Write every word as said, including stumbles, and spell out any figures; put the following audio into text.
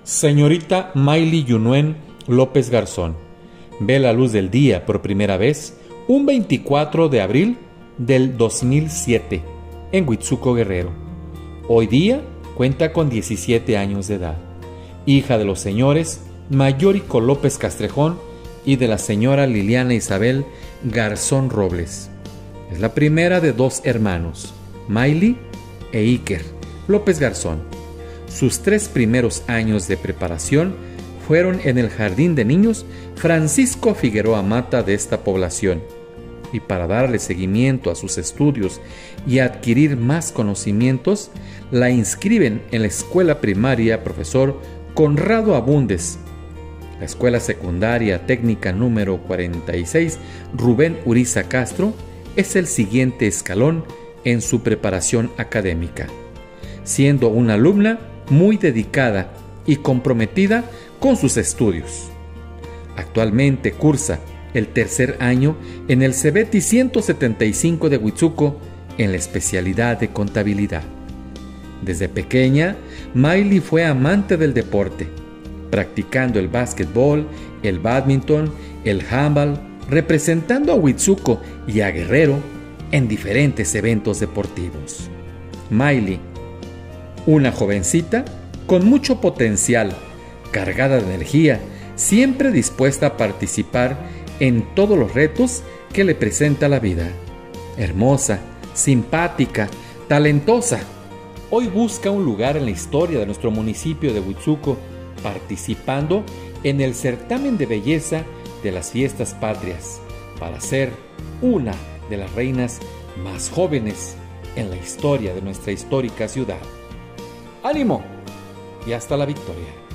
Señorita Maily Yunuen López Garzón ve la luz del día por primera vez un veinticuatro de abril del dos mil siete en Huitzuco, Guerrero. Hoy día cuenta con diecisiete años de edad, hija de los señores Mayórico López Castrejón y de la señora Liliana Isabel Garzón Robles. Es la primera de dos hermanos, Maily e Iker López Garzón. Sus tres primeros años de preparación fueron en el Jardín de Niños Francisco Figueroa Mata de esta población, y para darle seguimiento a sus estudios y adquirir más conocimientos, la inscriben en la escuela primaria Profesor Conrado Abundes, la escuela secundaria técnica número cuarenta y seis Rubén Uriza Castro es el siguiente escalón en su preparación académica, siendo una alumna muy dedicada y comprometida con sus estudios. Actualmente cursa el tercer año en el CEBETI ciento setenta y cinco de Huitzuco en la especialidad de contabilidad. Desde pequeña, Maily fue amante del deporte, practicando el básquetbol, el bádminton, el handball, representando a Huitzuco y a Guerrero en diferentes eventos deportivos. Maily, una jovencita con mucho potencial, cargada de energía, siempre dispuesta a participar en todos los retos que le presenta la vida. Hermosa, simpática, talentosa. Hoy busca un lugar en la historia de nuestro municipio de Huitzuco, participando en el certamen de belleza de las fiestas patrias, para ser una de las reinas más jóvenes en la historia de nuestra histórica ciudad. ¡Ánimo! Y hasta la victoria.